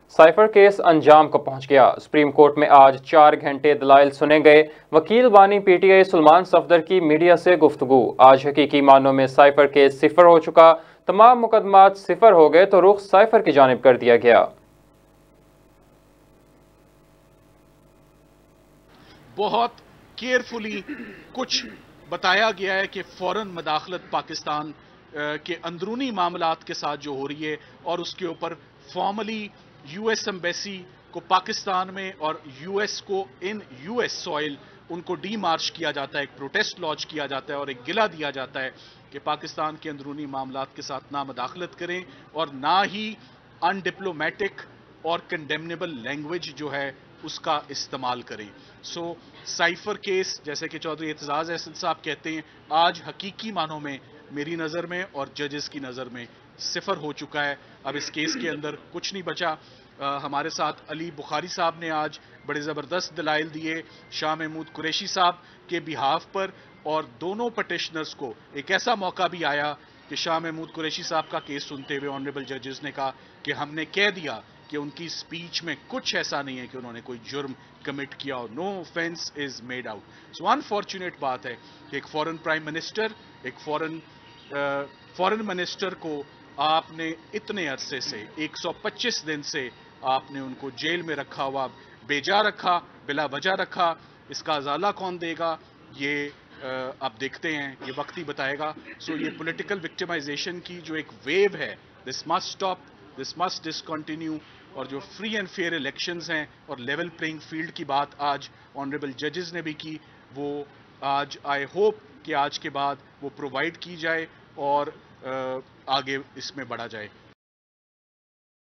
Cipher case انجام کو پہنچ گیا۔ سپریم کورٹ میں آج 4 گھنٹے دلائل سنے گئے۔ وکیل بانی P T I Salman Safdar کی میڈیا سے گفتگو۔ آج حقیقی معنوں میں سائفر کیس صفر ہو چکا، تمام مقدمات صفر ہو گئے تو رخ سائفر کی جانب کر دیا گیا۔ بہت کیئرفلی کچھ بتایا گیا ہے کہ فوراً مداخلت پاکستان کے اندرونی معاملات کے ساتھ جو ہو رہی ہے اور اس کے اوپر فارملی یو ایس ایمبیسی کو پاکستان میں اور یو ایس کو ان یو ایس سوائل ان کو ڈی مارچ کیا جاتا ہے، ایک پروٹیسٹ لانچ کیا جاتا ہے اور ایک گلہ دیا جاتا ہے کہ پاکستان کے اندرونی معاملات کے ساتھ نہ مداخلت کریں اور نہ ہی ان ڈپلومیٹک اور کنڈیمنیبل لینگویج جو ہے اس کا استعمال کریں۔ سو سائفر کیس جیسے کہ چودھری اعتزاز احسن صاحب کہتے ہیں آج حقیقی معنوں میں میری نظر میں اور ججز کی نظر میں صفر ہو چکا ہے۔ اب اس کیس کے اندر کچھ نہیں بچا۔ ہمارے ساتھ علی بخاری صاحب نے آج بڑے زبردست دلائل دیے شاہ محمود قریشی صاحب کے بیہاف پر، اور دونوں پٹیشنرز کو ایک ایسا موقع بھی آیا کہ شاہ محمود قریشی صاحب کا کیس سنتے ہوئے آنریبل ججز نے کہا کہ ہم نے کہہ دیا کہ ان کی سپیچ میں کچھ ایسا نہیں ہے کہ انہوں نے کوئی جرم کمٹ کیا اور no offence is made out. So unfortunate بات ہے کہ ایک فورن پرائم منسٹر، ایک فورن منسٹر کو آپ نے اتنے عرصے سے 125 دن سے آپ نے ان کو جیل میں رکھا ہوا، بیجا رکھا، بلا وجہ رکھا۔ اس کا ازالہ کون دے گا یہ آپ دیکھتے ہیں، یہ وقت ہی بتائے گا۔ سو یہ پولیٹیکل وکٹمائزیشن کی جو ایک ویو ہے، this must stop, this must discontinue, اور جو فری اینڈ فیئر الیکشنز ہیں اور لیول پلینگ فیلڈ کی بات آج آنریبل ججز نے بھی کی، وہ آج آئی ہوپ کہ آج کے بعد وہ پرووائڈ کی جائے اور آگے اس میں بڑھا جائے۔